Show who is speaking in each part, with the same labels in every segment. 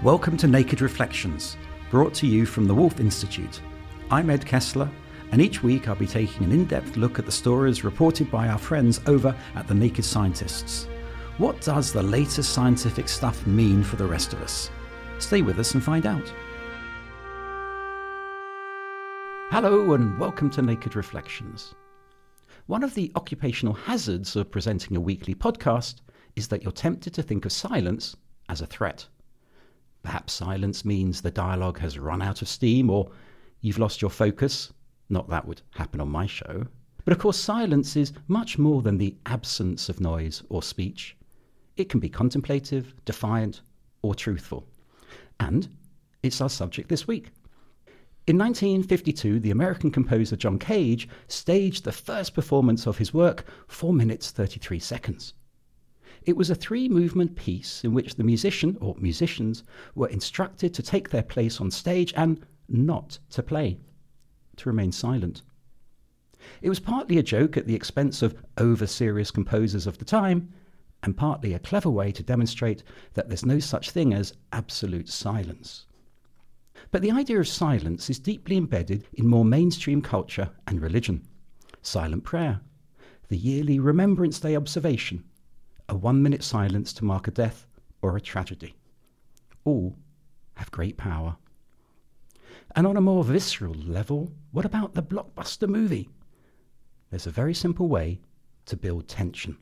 Speaker 1: Welcome to Naked Reflections, brought to you from the Wolf Institute. I'm Ed Kessler, and each week I'll be taking an in-depth look at the stories reported by our friends over at the Naked Scientists. What does the latest scientific stuff mean for the rest of us? Stay with us and find out. Hello and welcome to Naked Reflections. One of the occupational hazards of presenting a weekly podcast is that you're tempted to think of silence as a threat. Perhaps silence means the dialogue has run out of steam or you've lost your focus. Not that would happen on my show. But of course, silence is much more than the absence of noise or speech. It can be contemplative, defiant, or truthful. And it's our subject this week. In 1952, the American composer John Cage staged the first performance of his work, 4 minutes 33 seconds. It was a 3-movement piece in which the musician or musicians were instructed to take their place on stage and not to play, to remain silent. It was partly a joke at the expense of over-serious composers of the time, and partly a clever way to demonstrate that there's no such thing as absolute silence. But the idea of silence is deeply embedded in more mainstream culture and religion. Silent prayer, the yearly Remembrance Day observation, a 1-minute silence to mark a death or a tragedy. All have great power. And on a more visceral level, what about the blockbuster movie? There's a very simple way to build tension.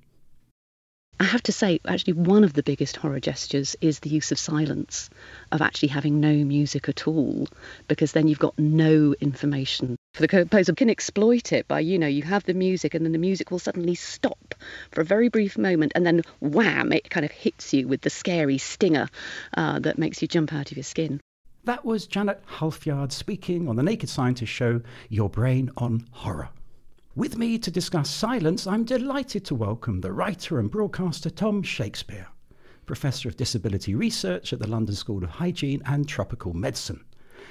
Speaker 2: I have to say, actually, one of the biggest horror gestures is the use of silence, of actually having no music at all, because then you've got no information. The composer can exploit it by, you have the music and then the music will suddenly stop for a very brief moment and then wham, it kind of hits you with the scary stinger that makes you jump out of your skin.
Speaker 1: That was Janet Halfyard speaking on the Naked Scientist show, Your Brain on Horror. With me to discuss silence, I'm delighted to welcome the writer and broadcaster Tom Shakespeare, Professor of Disability Research at the London School of Hygiene and Tropical Medicine,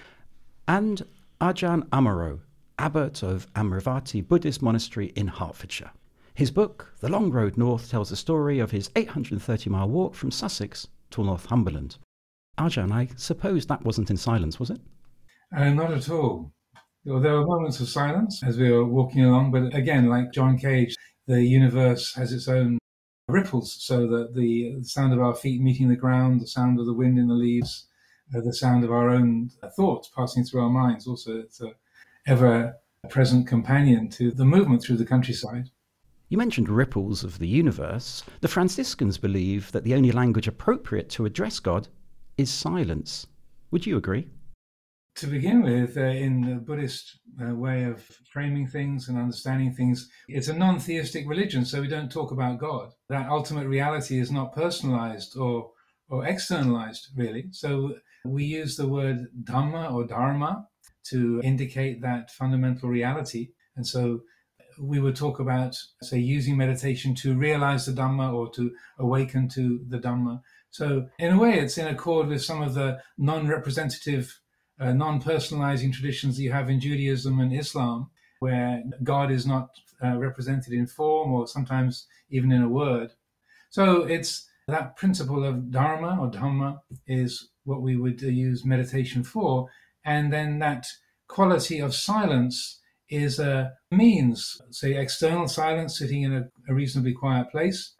Speaker 1: and Ajahn Amaro, Abbot of Amravati Buddhist Monastery in Hertfordshire. His book, The Long Road North, tells the story of his 830-mile walk from Sussex to Northumberland. Ajahn, I suppose that wasn't in silence, was it?
Speaker 3: Not at all. Well, there were moments of silence as we were walking along, but again, like John Cage, the universe has its own ripples, so that the sound of our feet meeting the ground, the sound of the wind in the leaves, the sound of our own thoughts passing through our minds, also it's an ever-present companion to the movement through the countryside.
Speaker 1: You mentioned ripples of the universe. The Franciscans believe that the only language appropriate to address God is silence. Would you agree?
Speaker 3: To begin with, in the Buddhist way of framing things and understanding things, it's a non-theistic religion, so we don't talk about God. That ultimate reality is not personalized or externalized, really. So we use the word Dhamma or Dharma to indicate that fundamental reality. And so we would talk about, say, using meditation to realize the Dhamma or to awaken to the Dhamma. So in a way, it's in accord with some of the non-representative non-personalizing traditions that you have in Judaism and Islam, where God is not represented in form or sometimes even in a word. So it's that principle of Dharma or Dhamma is what we would use meditation for. And then that quality of silence is a means, say, external silence, sitting in a reasonably quiet place,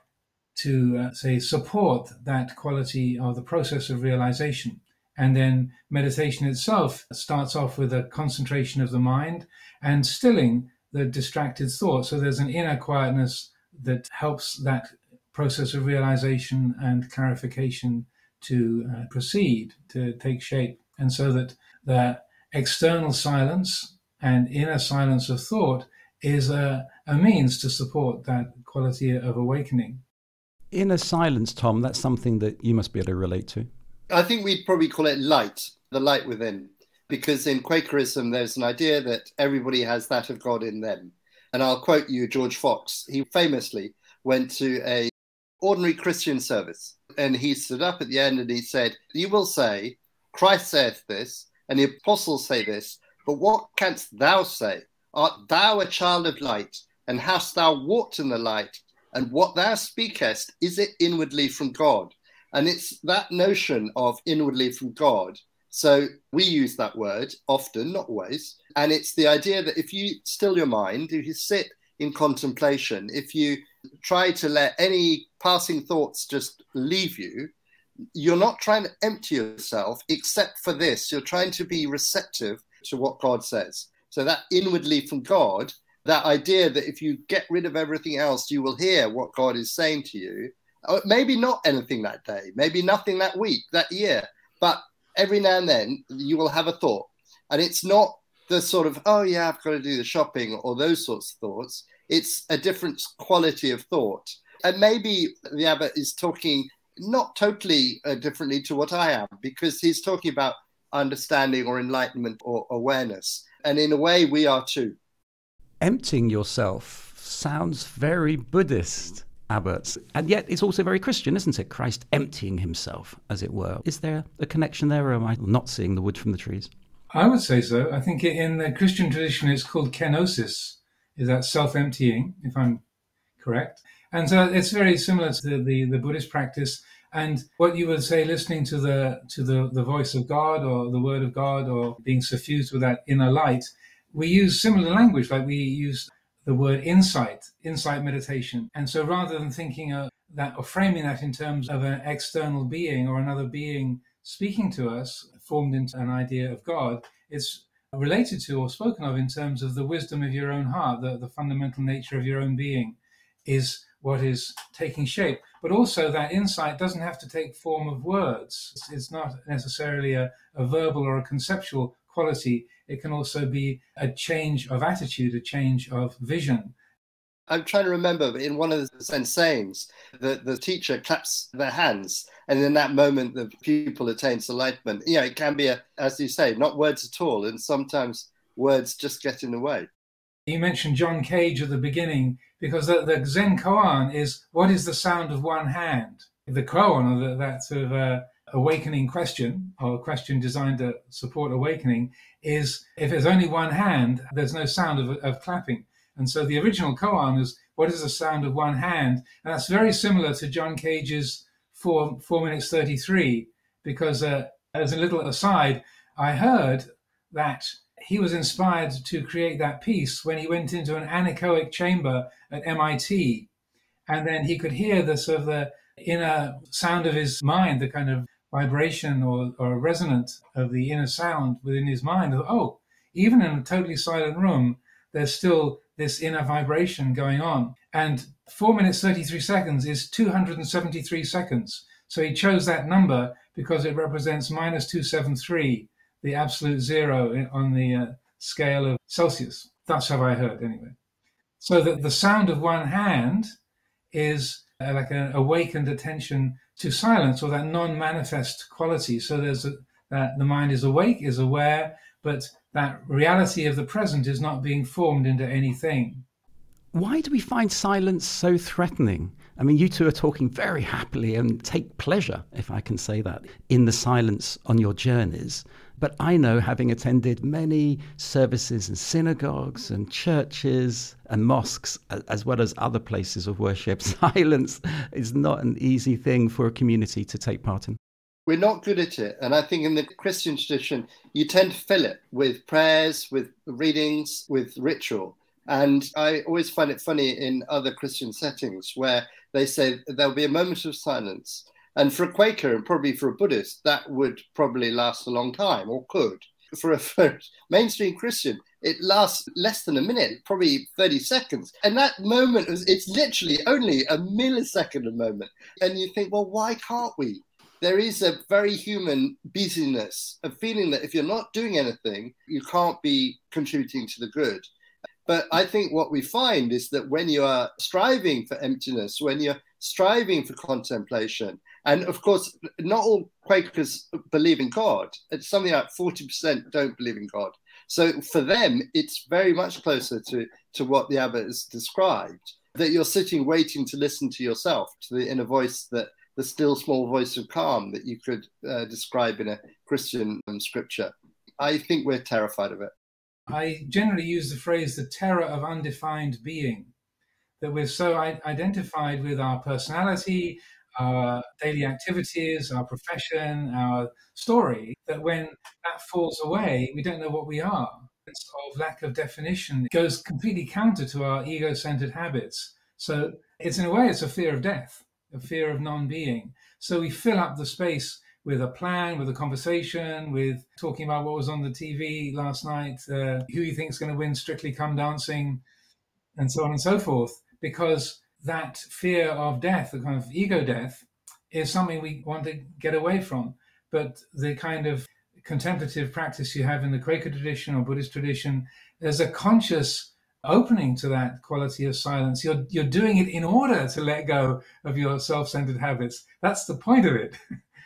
Speaker 3: to, say, support that quality of the process of realization. And then meditation itself starts off with a concentration of the mind and stilling the distracted thoughts. So there's an inner quietness that helps that process of realization and clarification to proceed, to take shape. And so that the external silence and inner silence of thought is a means to support that quality of awakening.
Speaker 1: Inner silence, Tom, that's something that you must be able to relate to.
Speaker 4: I think we'd probably call it light, the light within, because in Quakerism, there's an idea that everybody has that of God in them. And I'll quote you, George Fox. He famously went to a ordinary Christian service and he stood up at the end and he said, "You will say, Christ saith this, and the apostles say this, but what canst thou say? Art thou a child of light, and hast thou walked in the light? And what thou speakest, is it inwardly from God? And it's that notion of inwardly from God. So we use that word often, not always. And it's the idea that if you still your mind, if you sit in contemplation, if you try to let any passing thoughts just leave you, you're not trying to empty yourself except for this. You're trying to be receptive to what God says. So that inwardly from God, that idea that if you get rid of everything else, you will hear what God is saying to you. Maybe not anything that day, maybe nothing that week, that year, but every now and then you will have a thought. And it's not the sort of, oh yeah, I've got to do the shopping or those sorts of thoughts. It's a different quality of thought. And maybe the abbot is talking not totally differently to what I am, because he's talking about understanding or enlightenment or awareness. And in a way, we are too.
Speaker 1: Emptying yourself sounds very Buddhist, Abbot. And yet it's also very Christian, isn't it? Christ emptying himself, as it were. Is there a connection there, or am I not seeing the wood from the trees?
Speaker 3: I would say so. I think in the Christian tradition, it's called kenosis, is that self-emptying, if I'm correct. And so it's very similar to the Buddhist practice. And what you would say, listening to the voice of God or the word of God, or being suffused with that inner light, we use similar language, like we use the word insight meditation. And so rather than thinking that or framing that in terms of an external being or another being speaking to us, formed into an idea of God, it's related to or spoken of in terms of the wisdom of your own heart, the fundamental nature of your own being is what is taking shape. But also that insight doesn't have to take form of words. It's not necessarily a verbal or a conceptual quality. It can also be a change of attitude, a change of vision.
Speaker 4: I'm trying to remember, but in one of the Zen sayings, the teacher claps their hands, and in that moment, the pupil attains enlightenment. You know, it can be, as you say, not words at all, and sometimes words just get in the way.
Speaker 3: You mentioned John Cage at the beginning, because the Zen koan is, what is the sound of one hand? The koan, or that sort of awakening question, or a question designed to support awakening, is if there's only one hand, there's no sound of clapping. And so the original koan is, what is the sound of one hand? And that's very similar to John Cage's 4 minutes 33, because as a little aside, I heard that he was inspired to create that piece when he went into an anechoic chamber at MIT. And then he could hear the sort of the inner sound of his mind, the kind of vibration or resonance of the inner sound within his mind. Oh, even in a totally silent room, there's still this inner vibration going on. And 4 minutes 33 seconds is 273 seconds. So he chose that number because it represents minus 273, the absolute zero on the scale of Celsius. That's how I heard anyway. So that the sound of one hand is like an awakened attention to silence, or that non-manifest quality. So there's that the mind is awake, is aware, but that reality of the present is not being formed into anything.
Speaker 1: Why do we find silence so threatening? I mean, you two are talking very happily and take pleasure, if I can say that, in the silence on your journeys. But I know, having attended many services in synagogues and churches and mosques, as well as other places of worship, silence is not an easy thing for a community to take part in.
Speaker 4: We're not good at it. And I think in the Christian tradition, you tend to fill it with prayers, with readings, with ritual. And I always find it funny in other Christian settings where they say there'll be a moment of silence. And for a Quaker and probably for a Buddhist, that would probably last a long time, or could. For a mainstream Christian, it lasts less than a minute, probably 30 seconds. And that moment, it's literally only a millisecond a moment. And you think, well, why can't we? There is a very human busyness, a feeling that if you're not doing anything, you can't be contributing to the good. But I think what we find is that when you are striving for emptiness, when you're striving for contemplation, and of course, not all Quakers believe in God. It's something like 40% don't believe in God. So for them, it's very much closer to what the abbot has described, that you're sitting waiting to listen to yourself, to the inner voice, that the still small voice of calm that you could describe in a Christian scripture. I think we're terrified of it.
Speaker 3: I generally use the phrase the terror of undefined being, that we're so identified with our personality, our daily activities, our profession, our story, that when that falls away, we don't know what we are. It's of lack of definition. It goes completely counter to our ego-centered habits. So it's, in a way, it's a fear of death, a fear of non-being. So we fill up the space with a plan, with a conversation, with talking about what was on the TV last night, who you think is going to win Strictly Come Dancing, and so on and so forth, because that fear of death, the kind of ego death, is something we want to get away from. But the kind of contemplative practice you have in the Quaker tradition or Buddhist tradition, there's a conscious opening to that quality of silence. You're doing it in order to let go of your self-centered habits. That's the point of it.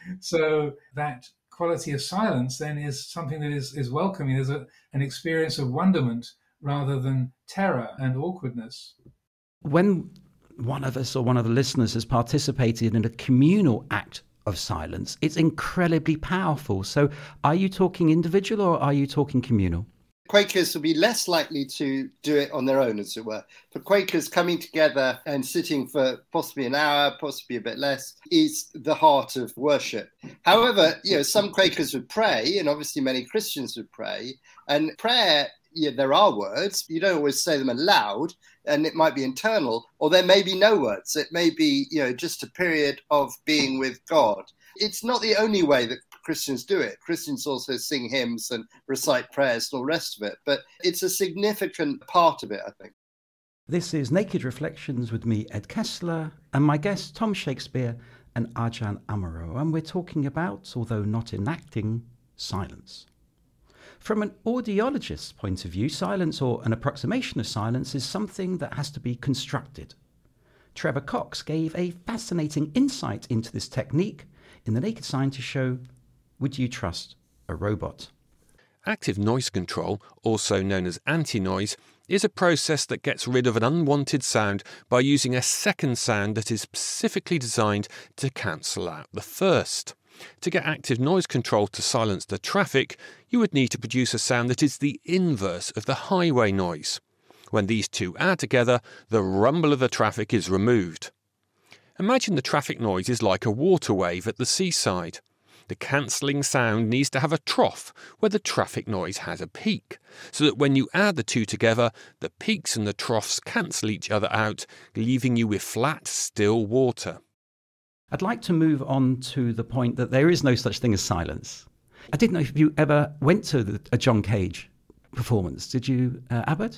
Speaker 3: So that quality of silence then is something that is welcoming. There's an experience of wonderment rather than terror and awkwardness.
Speaker 1: When one of us or one of the listeners has participated in a communal act of silence, it's incredibly powerful. So are you talking individual or are you talking communal?
Speaker 4: Quakers will be less likely to do it on their own, as it were. For Quakers, coming together and sitting for possibly an hour, possibly a bit less, is the heart of worship. However, some Quakers would pray, and obviously many Christians would pray. And prayer, there are words. You don't always say them aloud, and it might be internal, or there may be no words. It may be, just a period of being with God. It's not the only way that Christians do it. Christians also sing hymns and recite prayers and all the rest of it. But it's a significant part of it, I think.
Speaker 1: This is Naked Reflections with me, Ed Kessler, and my guests, Tom Shakespeare and Ajahn Amaro. And we're talking about, although not enacting, silence. From an audiologist's point of view, silence, or an approximation of silence, is something that has to be constructed. Trevor Cox gave a fascinating insight into this technique in The Naked Scientist show, Would You Trust a Robot?
Speaker 5: Active noise control, also known as anti-noise, is a process that gets rid of an unwanted sound by using a second sound that is specifically designed to cancel out the first. To get active noise control to silence the traffic, you would need to produce a sound that is the inverse of the highway noise. When these two add together, the rumble of the traffic is removed. Imagine the traffic noise is like a water wave at the seaside. The cancelling sound needs to have a trough where the traffic noise has a peak, so that when you add the two together, the peaks and the troughs cancel each other out, leaving you with flat, still water.
Speaker 1: I'd like to move on to the point that there is no such thing as silence. I didn't know if you ever went to a John Cage performance. Did you, Abbott?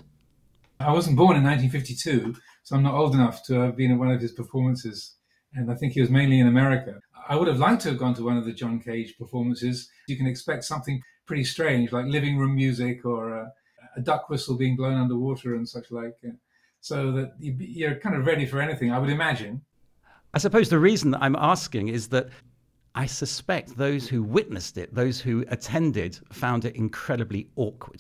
Speaker 3: I wasn't born in 1952, so I'm not old enough to have been at one of his performances. And I think he was mainly in America. I would have liked to have gone to one of the John Cage performances. You can expect something pretty strange, like living room music or a duck whistle being blown underwater and such like, so that you're kind of ready for anything, I would imagine.
Speaker 1: I suppose the reason that I'm asking is that I suspect those who witnessed it, those who attended, found it incredibly awkward.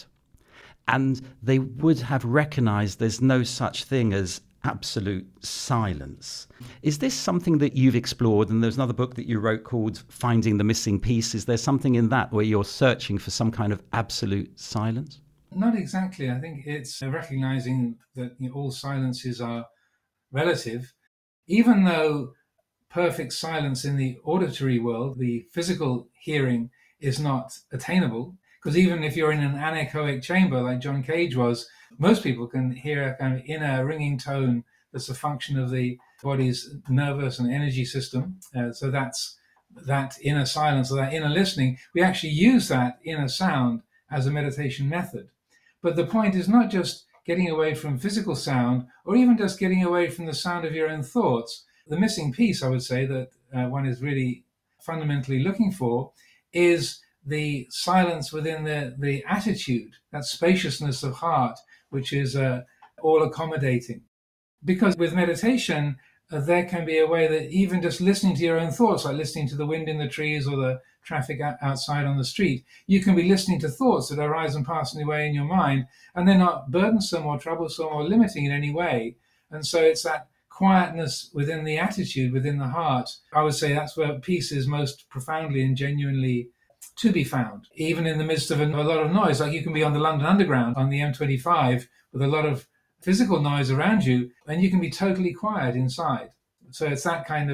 Speaker 1: And they would have recognized there's no such thing as absolute silence. Is this something that you've explored? And there's another book that you wrote called Finding the Missing Piece. Is there something in that where you're searching for some kind of absolute silence?
Speaker 3: Not exactly. I think it's recognizing that all silences are relative. Even though perfect silence in the auditory world, the physical hearing, is not attainable, because even if you're in an anechoic chamber like John Cage was, most people can hear a kind of inner ringing tone that's a function of the body's nervous and energy system. So that's that inner silence or that inner listening. We actually use that inner sound as a meditation method. But the point is not just getting away from physical sound or even just getting away from the sound of your own thoughts. The missing piece, I would say, that one is really fundamentally looking for is the silence within the attitude, that spaciousness of heart, which is all accommodating. Because with meditation, there can be a way that even just listening to your own thoughts, like listening to the wind in the trees or the traffic outside on the street, you can be listening to thoughts that arise and pass away in your mind, and they're not burdensome or troublesome or limiting in any way. And so it's that quietness within the attitude, within the heart. I would say that's where peace is most profoundly and genuinely to be found, even in the midst of a lot of noise. Like you can be on the London Underground on the M25 with a lot of physical noise around you, and you can be totally quiet inside. So it's that kind of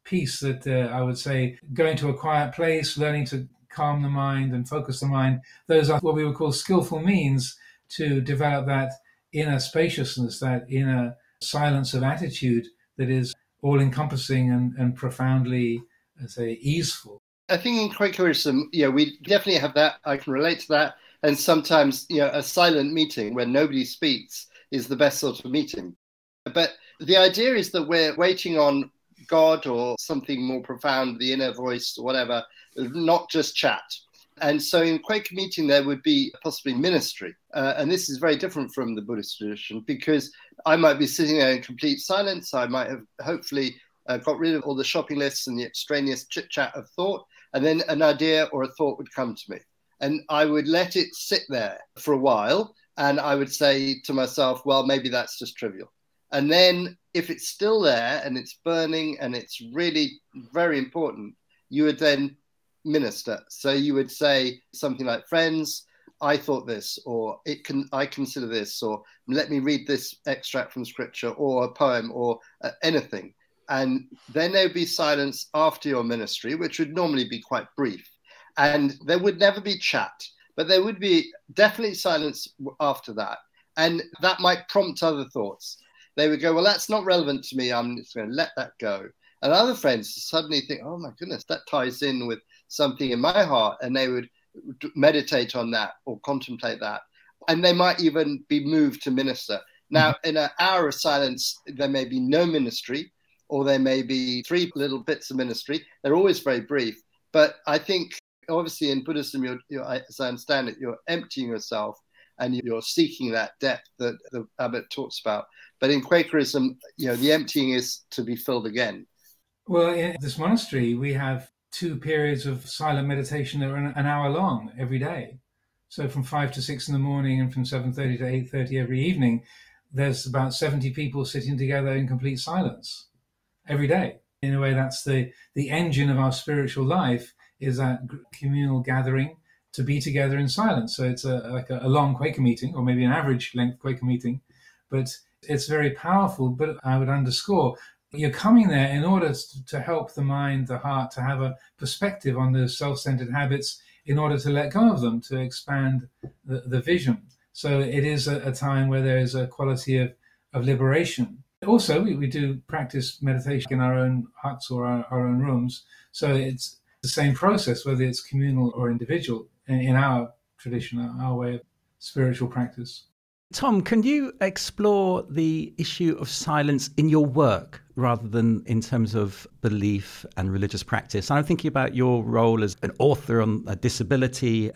Speaker 3: peace that I would say going to a quiet place, learning to calm the mind and focus the mind, those are what we would call skillful means to develop that inner spaciousness, that inner silence of attitude that is all-encompassing and profoundly, let's say, easeful.
Speaker 4: I think in Quakerism, we definitely have that. I can relate to that. And sometimes, a silent meeting where nobody speaks is the best sort of meeting. But the idea is that we're waiting on God or something more profound, the inner voice or whatever, not just chat. And so in Quaker meeting, there would be possibly ministry. And this is very different from the Buddhist tradition, because I might be sitting there in complete silence. I might have hopefully got rid of all the shopping lists and the extraneous chit-chat of thought. And then an idea or a thought would come to me. And I would let it sit there for a while. And I would say to myself, well, maybe that's just trivial. And then if it's still there and it's burning and it's really very important, you would then minister. So you would say something like, friends, I thought this, or I consider this, or let me read this extract from scripture or a poem or anything. And then there would be silence after your ministry, which would normally be quite brief. And there would never be chat, but there would be definitely silence after that. And that might prompt other thoughts. They would go, well, that's not relevant to me. I'm just going to let that go. And other friends suddenly think, oh, my goodness, that ties in with something in my heart. And they would meditate on that or contemplate that. And they might even be moved to minister. Now, in an hour of silence, there may be no ministry, or there may be 3 little bits of ministry. They're always very brief. But I think, obviously, in Buddhism, as I understand it, you're emptying yourself and you're seeking that depth that the abbot talks about. But in Quakerism, the emptying is to be filled again.
Speaker 3: Well, in this monastery, we have 2 periods of silent meditation that are an hour long every day. So from 5 to 6 in the morning and from 7:30 to 8:30 every evening, there's about 70 people sitting together in complete silence every day. In a way, that's the engine of our spiritual life, is that communal gathering to be together in silence. So it's like a long Quaker meeting, or maybe an average length Quaker meeting, but it's very powerful. But I would underscore, you're coming there in order to help the mind, the heart, to have a perspective on those self-centered habits in order to let go of them, to expand the vision. So it is a time where there is a quality of liberation. Also, we do practice meditation in our own huts or our own rooms. So it's the same process, whether it's communal or individual, in our tradition, our way of spiritual practice.
Speaker 1: Tom, can you explore the issue of silence in your work rather than in terms of belief and religious practice? I'm thinking about your role as an author on a disability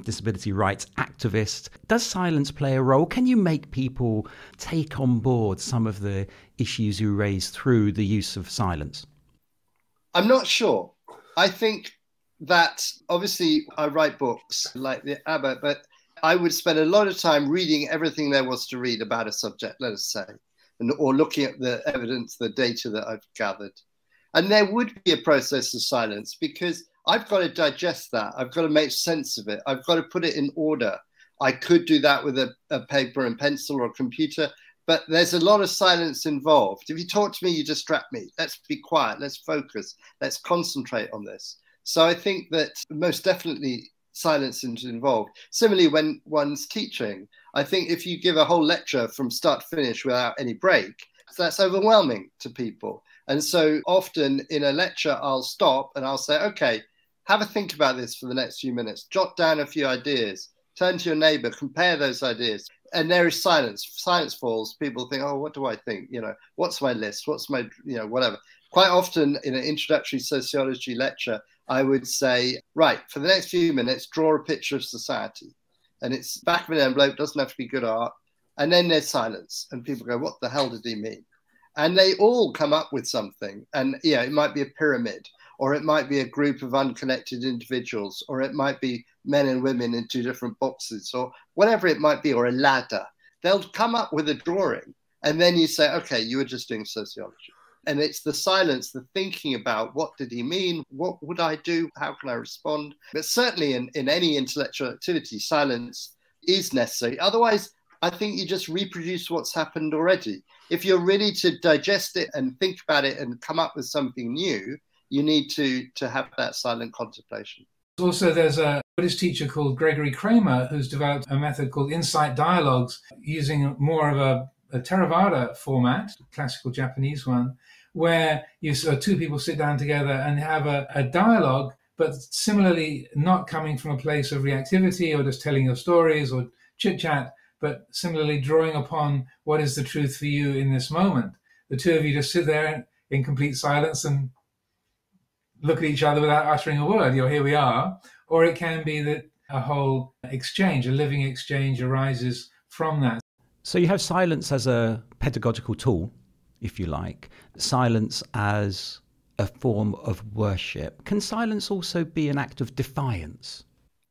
Speaker 1: rights activist. Does silence play a role? Can you make people take on board some of the issues you raise through the use of silence?
Speaker 4: I'm not sure. I think that obviously I write books like the Abbot, but I would spend a lot of time reading everything there was to read about a subject, let us say, or looking at the evidence, the data that I've gathered. And there would be a process of silence, because I've got to digest that. I've got to make sense of it. I've got to put it in order. I could do that with a paper and pencil or a computer, but there's a lot of silence involved. If you talk to me, you distract me. Let's be quiet. Let's focus. Let's concentrate on this. So I think that most definitely silence is involved. Similarly, when one's teaching, I think if you give a whole lecture from start to finish without any break, that's overwhelming to people. And so often in a lecture, I'll stop and I'll say, okay, have a think about this for the next few minutes. Jot down a few ideas. Turn to your neighbor, compare those ideas. And there is silence. Silence falls. People think, oh, what do I think? What's my list? What's my, whatever. Quite often in an introductory sociology lecture, I would say, right, for the next few minutes, draw a picture of society. And it's back of an envelope, doesn't have to be good art. And then there's silence. And people go, what the hell did he mean? And they all come up with something. And it might be a pyramid, or it might be a group of unconnected individuals, or it might be men and women in 2 different boxes, or whatever it might be, or a ladder. They'll come up with a drawing. And then you say, okay, you were just doing sociology. And it's the silence, the thinking about what did he mean? What would I do? How can I respond? But certainly in any intellectual activity, silence is necessary. Otherwise, I think you just reproduce what's happened already. If you're ready to digest it and think about it and come up with something new, you need to have that silent contemplation.
Speaker 3: Also, there's a Buddhist teacher called Gregory Kramer who's developed a method called insight dialogues using more of a Theravada format, classical Japanese one, where two people sit down together and have a dialogue, but similarly not coming from a place of reactivity or just telling your stories or chit-chat, but similarly drawing upon what is the truth for you in this moment. The two of you just sit there in complete silence and look at each other without uttering a word. Here we are. Or it can be that a whole exchange, a living exchange, arises from that.
Speaker 1: So you have silence as a pedagogical tool, if you like, silence as a form of worship. Can silence also be an act of defiance?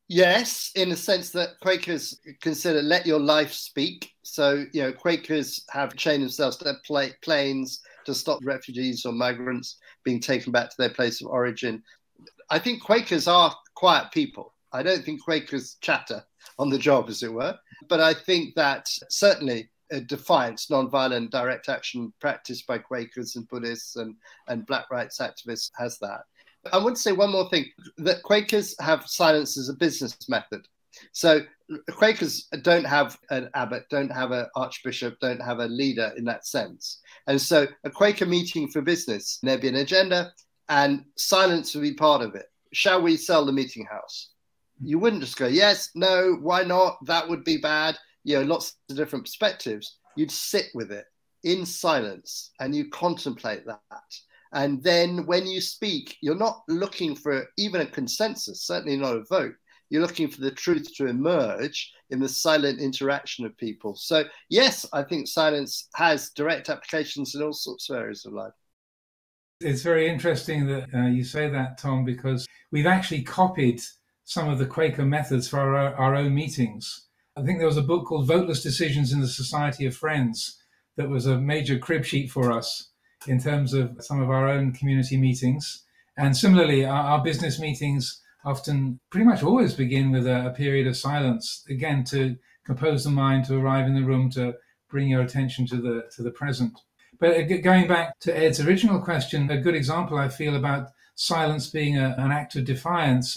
Speaker 4: Yes, in the sense that Quakers consider let your life speak. So, Quakers have chained themselves to planes to stop refugees or migrants being taken back to their place of origin. I think Quakers are quiet people. I don't think Quakers chatter on the job, as it were. But I think that certainly a defiance, non-violent direct action practiced by Quakers and Buddhists and Black rights activists has that. I want to say one more thing, that Quakers have silence as a business method. So Quakers don't have an abbot, don't have an archbishop, don't have a leader in that sense. And so a Quaker meeting for business, there'd be an agenda and silence would be part of it. Shall we sell the meeting house? You wouldn't just go, yes, no, why not? That would be bad. Lots of different perspectives. You'd sit with it in silence and you contemplate that. And then when you speak, you're not looking for even a consensus, certainly not a vote. You're looking for the truth to emerge in the silent interaction of people. So yes, I think silence has direct applications in all sorts of areas of life.
Speaker 3: It's very interesting that you say that, Tom, because we've actually copied some of the Quaker methods for our own meetings. I think there was a book called Voteless Decisions in the Society of Friends that was a major crib sheet for us in terms of some of our own community meetings. And similarly, our business meetings often pretty much always begin with a period of silence, again, to compose the mind, to arrive in the room, to bring your attention to the present. But going back to Ed's original question, a good example I feel about silence being an act of defiance.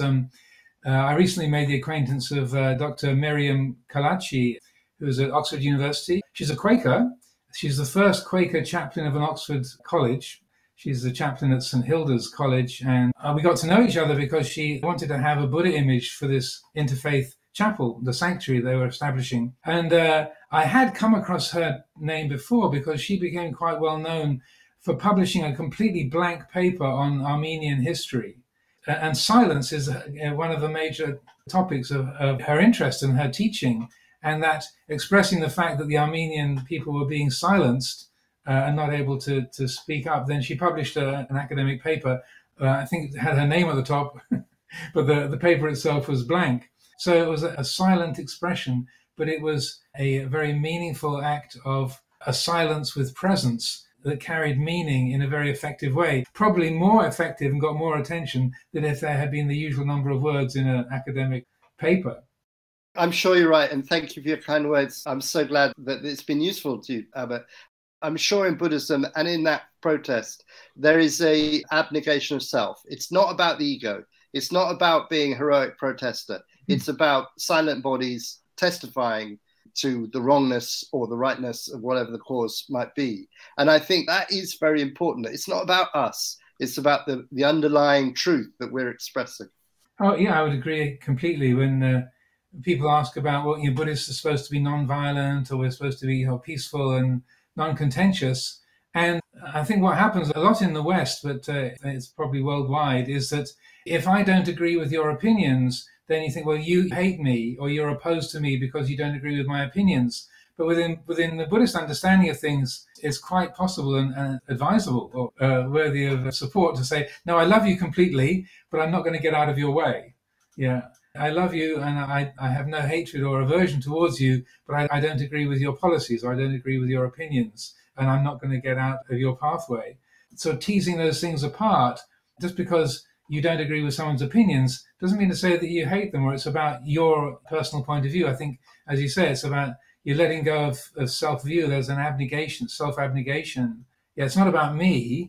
Speaker 3: I recently made the acquaintance of Dr. Miriam Kalachi, who's at Oxford University. She's a Quaker. She's the first Quaker chaplain of an Oxford college. She's the chaplain at St. Hilda's College. And we got to know each other because she wanted to have a Buddha image for this interfaith chapel, the sanctuary they were establishing. And I had come across her name before because she became quite well known for publishing a completely blank paper on Armenian history. And silence is one of the major topics of her interest and her teaching, and that expressing the fact that the Armenian people were being silenced and not able to speak up. Then she published an academic paper. I think it had her name at the top, but the paper itself was blank. So it was a silent expression, but it was a very meaningful act of a silence with presence that carried meaning in a very effective way, probably more effective and got more attention than if there had been the usual number of words in an academic paper.
Speaker 4: I'm sure you're right, and thank you for your kind words. I'm so glad that it's been useful to you, Abbot. I'm sure in Buddhism and in that protest, there is a abnegation of self. It's not about the ego. It's not about being a heroic protester. It's about silent bodies testifying to the wrongness or the rightness of whatever the cause might be. And I think that is very important. It's not about us. It's about the underlying truth that we're expressing.
Speaker 3: Oh, yeah, I would agree completely. When people ask about, well, Buddhists are supposed to be non-violent, or we're supposed to be peaceful and non-contentious. And I think what happens a lot in the West, but it's probably worldwide, is that if I don't agree with your opinions, then you think, well, you hate me or you're opposed to me because you don't agree with my opinions. But within the Buddhist understanding of things, it's quite possible and advisable or worthy of support to say, no, I love you completely, but I'm not going to get out of your way. Yeah, I love you and I have no hatred or aversion towards you, but I don't agree with your policies or I don't agree with your opinions, and I'm not going to get out of your pathway. So teasing those things apart, just because you don't agree with someone's opinions doesn't mean to say that you hate them or it's about your personal point of view. I think, as you say, it's about you letting go of self-view. There's an abnegation, self-abnegation. Yeah, it's not about me,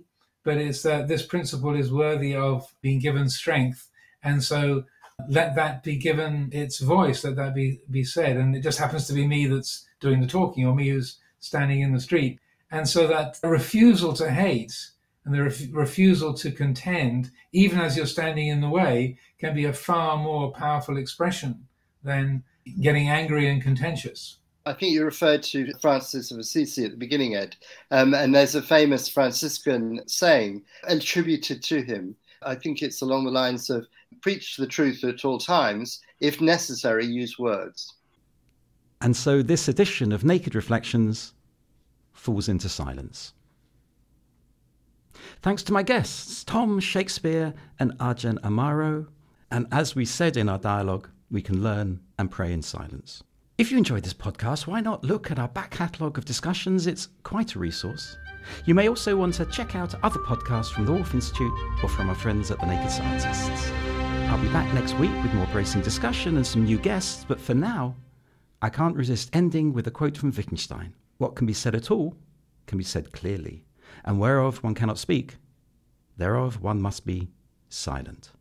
Speaker 3: but it's that this principle is worthy of being given strength. And so let that be given its voice, let that be said. And it just happens to be me that's doing the talking, or me who's standing in the street. And so that refusal to hate and the refusal to contend, even as you're standing in the way, can be a far more powerful expression than getting angry and contentious.
Speaker 4: I think you referred to Francis of Assisi at the beginning, Ed, and there's a famous Franciscan saying attributed to him. I think it's along the lines of preach the truth at all times, if necessary, use words.
Speaker 1: And so this edition of Naked Reflections falls into silence. Thanks to my guests, Tom Shakespeare and Arjen Amaro. And as we said in our dialogue, we can learn and pray in silence. If you enjoyed this podcast, why not look at our back catalogue of discussions? It's quite a resource. You may also want to check out other podcasts from the Wolf Institute or from our friends at the Naked Scientists. I'll be back next week with more bracing discussion and some new guests, but for now, I can't resist ending with a quote from Wittgenstein. What can be said at all can be said clearly, and whereof one cannot speak, thereof one must be silent.